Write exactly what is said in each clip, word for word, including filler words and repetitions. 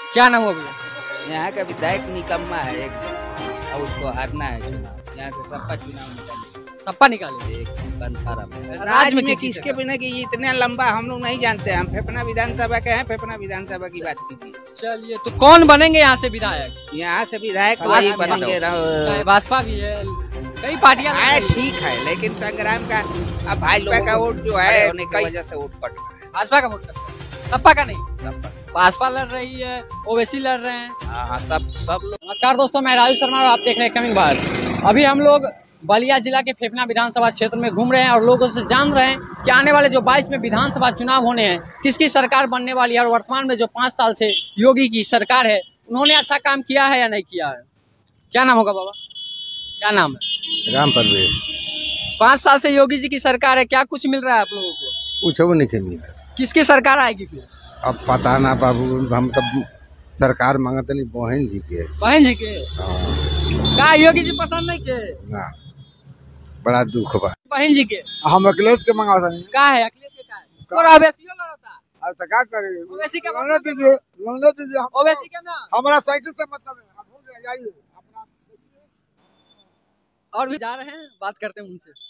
क्या नाम हो भैया? यहाँ का विधायक निकम्मा है एक, और उसको हारना है चुनाव। यहाँ से सपा चुनाव निकाले, सपा निकाले। एक कंफर्म है। राज्य राज्य में में किसकी किसके सरकार? बिना कि ये इतना लंबा हम लोग नहीं जानते। हम फेफना विधानसभा के हैं, फेफना विधानसभा की बात कीजिए। चलिए, तो कौन बनेंगे यहाँ से विधायक? यहाँ से विधायक समाज वही में बनेंगे। चाहे भाजपा भी है, कई पार्टियां लग हाँ रही हैं। ठीक है, लेकिन संग्राम का अब भाई लोगों का वोट जो है होने की वजह से वोट कट रहा है। भाजपा का वोट करते हैं, सपा का नहीं। सब भाजपा लड़ रही है, ओवैसी लड़ रहे हैं। हाँ हाँ, सब सब लोग। नमस्कार दोस्तों, मैं राजू शर्मा और आप देख रहे हैं कमिंग बार। अभी हम लोग बलिया जिला के फेफना विधानसभा क्षेत्र में घूम रहे हैं और लोगों से जान रहे हैं कि आने वाले जो बाईस में विधानसभा चुनाव होने हैं, किसकी सरकार बनने वाली है। और वर्तमान में जो पाँच साल से योगी की सरकार है, उन्होंने अच्छा काम किया है या नहीं किया है। क्या नाम होगा बाबा? क्या नाम है? राम परवेश। पाँच साल से योगी जी की सरकार है, क्या कुछ मिल रहा है आप लोगों को? कुछ वो नहीं मिला। किसकी सरकार आएगी फिर? अब पता ना बाबू, हम तब सरकार मांगते नहीं, बहन जी के। बहन जी के? हाँ, का योगी जी पसंद नहीं के? ना, बड़ा दुख बा। बहन जी के हम अखिलेश के मंगा था। का है? अखिलेश के का है? और ओवैसी लड़ता। अब तो क्या करे, ओवैसी का लड़ने दीजिए, लड़ने दीजिए। हम- ओवैसी के ना। हमारा साइकिल से मतलब है। आप हो गया, जाइए अपना। और भी जा रहे हैं, बात करते हैं उनसे।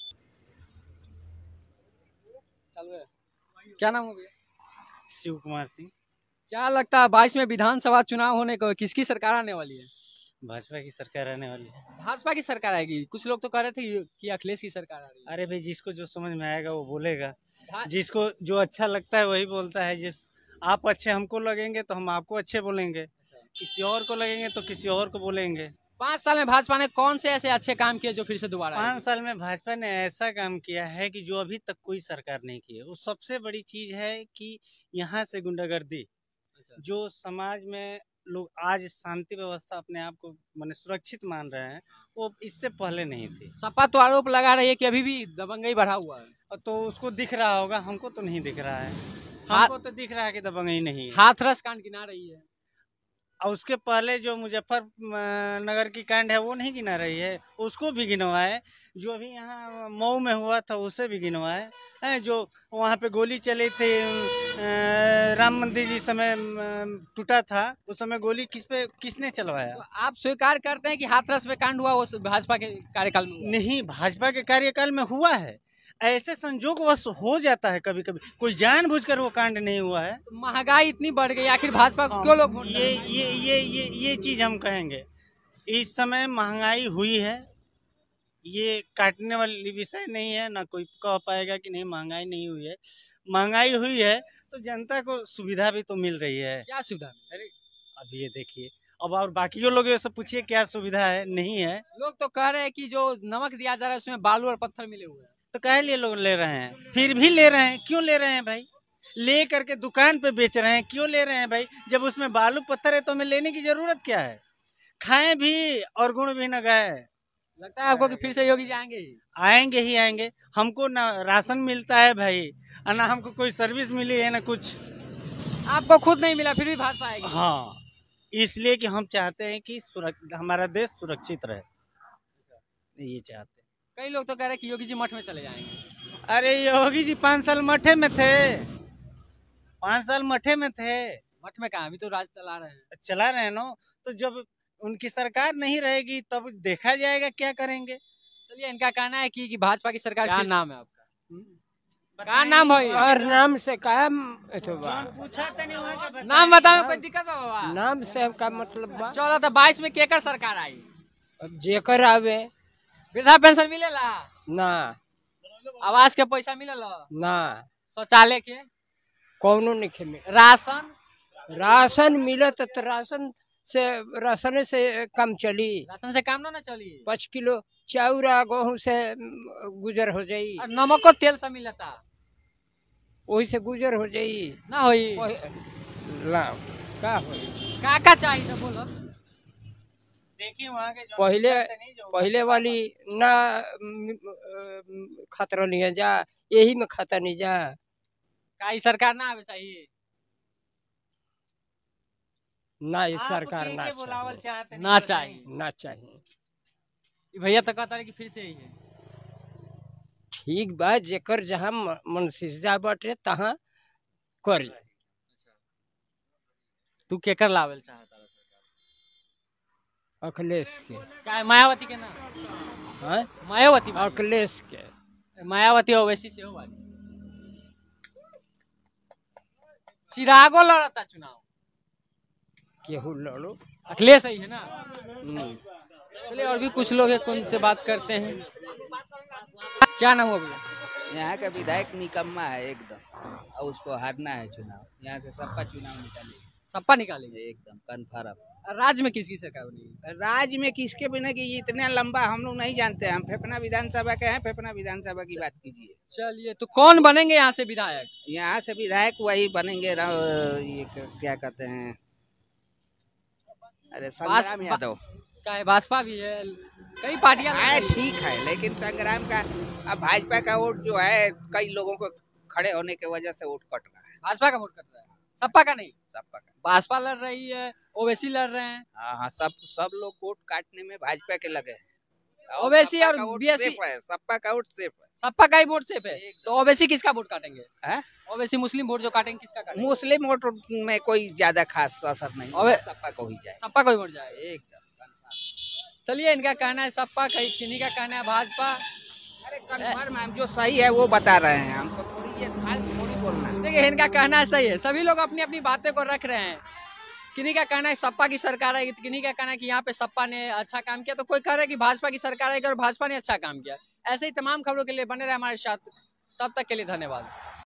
चलो है। क्या नाम हो भैया? शिव कुमार सिंह। क्या लगता है बाईस में विधानसभा चुनाव होने को किसकी सरकार आने वाली है? भाजपा की सरकार आने वाली है। भाजपा की सरकार आएगी। कुछ लोग तो कह रहे थे कि अखिलेश की सरकार आ रही है। अरे भाई, जिसको जो समझ में आएगा वो बोलेगा, भा- जिसको जो अच्छा लगता है वही बोलता है। जिस आप अच्छे हमको लगेंगे तो हम आपको अच्छे बोलेंगे, किसी और को लगेंगे तो किसी और को बोलेंगे। पाँच साल में भाजपा ने कौन से ऐसे अच्छे काम किए जो फिर से दोबारा आएंगे? पाँच साल में भाजपा ने ऐसा काम किया है कि जो अभी तक कोई सरकार नहीं की है। वो सबसे बड़ी चीज है कि यहाँ से गुंडागर्दी, अच्छा। जो समाज में लोग आज शांति व्यवस्था अपने आप को माने सुरक्षित मान रहे हैं, वो इससे पहले नहीं थी। सपा तो आरोप लगा रही है कि अभी भी दबंगई बढ़ा हुआ है। और तो उसको दिख रहा होगा, हमको तो नहीं दिख रहा है। हमको तो दिख रहा है कि दबंगई नहीं है। हाथरस कांड गिना रही है। और उसके पहले जो मुजफ्फर अ, नगर की कांड है वो नहीं गिना रही है, उसको भी गिनवा है। जो अभी यहाँ मऊ में हुआ था उसे भी गिनवा है, है जो वहाँ पे गोली चली थी, अ, राम मंदिर जिस समय अ, टूटा था, उस समय गोली किस पे किसने चलवाया? तो आप स्वीकार करते हैं कि हाथरस में कांड हुआ वो भाजपा के कार्यकाल में हुआ? नहीं, भाजपा के कार्यकाल में हुआ है। ऐसे संजोगवश हो जाता है कभी कभी, कोई जानबूझकर वो कांड नहीं हुआ है। तो महंगाई इतनी बढ़ गई, आखिर भाजपा को क्यों लोग वोट ये करेंगे? ये ये ये ये चीज हम कहेंगे, इस समय महंगाई हुई है। ये काटने वाली विषय नहीं है, ना कोई कह पाएगा कि नहीं महंगाई नहीं हुई है। महंगाई हुई है तो जनता को सुविधा भी तो मिल रही है। क्या सुविधा? अरे अब ये देखिए, अब और बाकियों लोगों से पूछिए क्या सुविधा है, नहीं है। लोग तो कह रहे हैं कि जो नमक दिया जा रहा है उसमें बालू और पत्थर मिले हुए हैं। तो काहे लिए लोग ले रहे हैं? फिर भी ले रहे हैं, क्यों ले रहे हैं भाई? ले करके दुकान पे बेच रहे हैं, क्यों ले रहे हैं भाई? जब उसमें बालू पत्थर है तो हमें लेने की जरूरत क्या है? खाएं भी और गुण भी न गाए। लगता है आपको कि फिर से योगी जी आएंगे ही? आएंगे ही आएंगे। हमको ना राशन मिलता है भाई, और ना हमको कोई सर्विस मिली है ना कुछ। आपको खुद नहीं मिला फिर भी भाजपा आएगी? हाँ, इसलिए कि हम चाहते हैं कि सुरक, हमारा देश सुरक्षित रहे, ये चाहते हैं। कई लोग तो कह रहे हैं कि योगी जी मठ में चले जाएंगे। अरे योगी जी पाँच साल मठे में थे, पाँच साल मठे में थे। मठ में कहा, अभी तो राज चला रहे हैं। चला रहे हैं ना, तो जब उनकी सरकार नहीं रहेगी तब देखा जाएगा क्या करेंगे। चलिए, इनका कहना है कि, कि भाजपा की सरकार। क्या नाम है आपका? क्या क्या नाम है? और नाम से काम पूछा था नहीं वहाँ का बताइए। नाम बताओ, कोई दिक्कत है बाबा? नाम से का मतलब बा चलो, तो बाईस में केकर सरकार आई? अब जेकर आवे वृद्धा पेंशन मिलेला? ना आवास के पैसा मिलेला? ना शौचालय के? कौनो नहीं मिले। राशन? राशन मिलत तो राशन से राशन से कम चली। राशन से काम ना ना चली। पाँच किलो चाउर आ गेहूं से गुजर हो जाई, और नमको तेल से मिलता, वही से गुजर हो जाई ना होई? ला का होई? का का चाहिए तो बोलो। देखिए वहाँ के जो पहले नहीं जो पहले वाली ना म, खतरा नहीं है जा, यही में खतरा नहीं जा। का ई सरकार ना आवे चाहिए? ना ये आप सरकार के ना के बुलावल चाहिए, चाहते नहीं, ना बताइए। चाहिए। ना चाहिए। ई भैया तो कहता रहे कि फिर से ही है। ठीक बा, जेकर जहाँ मन सिजा बाटे तहाँ करी। तू केकर लावेल चाहता है सरकार? अखिलेश के का मायावती के ना हैं? मायावती बानी। अखिलेश के मायावती ओवैसी से हो बानी। चिरागो लड़ता चुनाव, केहू लड़ो। अखिलेश ही है ना। हम्म। चलिए और भी कुछ लोग हैं, उनसे बात करते हैं। क्या नाम हुआ भैया? यहाँ का विधायक निकम्मा है एकदम, और उसको हारना है चुनाव। यहाँ से सपा चुनाव निकालेगी, सपा निकालेंगे एकदम कन्फर्म। राज्य में किसकी सरकार बनेगी? राज्य में किसके बिना कि इतना लंबा हम लोग नहीं जानते हैं। हम फेफना विधानसभा के हैं, फेफना विधानसभा की बात कीजिए। चलिए तो कौन बनेंगे यहाँ से विधायक? यहाँ से विधायक वही बनेंगे, र- ये क- क्या कहते हैं, अरे संग्राम यादव। क्या है, भाजपा भी है, कई पार्टियां लड़ हाँ रही हैं। ठीक है, लेकिन संग्राम का अब भाजपा का वोट जो है कई लोगों को खड़े होने की वजह से वोट कट रहा है। भाजपा का वोट कर रहा है, सपा का नहीं। सपा का, भाजपा लड़ रही है, ओवैसी लड़ रहे हैं। हाँ हाँ, सब सब लोग वोट काटने में भाजपा के लगे हैं। ओवैसी सपा और का वोट बीएसपी सेफ है, सपा का वोट सेफ है। सपा का ही वोट सेफ है। तो ओवैसी किसका वोट काटेंगे? हैं? ओवैसी मुस्लिम वोट जो काटेंगे किसका काटेंगे? मुस्लिम वोट में कोई ज्यादा खास असर नहीं, अबे- सपा को ही जाए सपा को ही वोट जाए। एकदम। चलिए इनका कहना है सपा, कहीं किन्हीं का कहना है भाजपा। अरे कन्फर्म हम जो सही है वो बता रहे हैं, हम तो थोड़ी ये फाल्स थोड़ी बोलना है। देखिए इनका कहना है सही है, सभी लोग अपनी अपनी बातें को रख रहे हैं। किन्हीं का कहना है सपा की सरकार आएगी, तो किन्हीं का कहना है कि यहाँ पे सपा ने अच्छा काम किया, तो कोई कह रहा है कि भाजपा की सरकार आएगी और भाजपा ने अच्छा काम किया। ऐसे ही तमाम खबरों के लिए बने रहे हमारे साथ, तब तक के लिए धन्यवाद।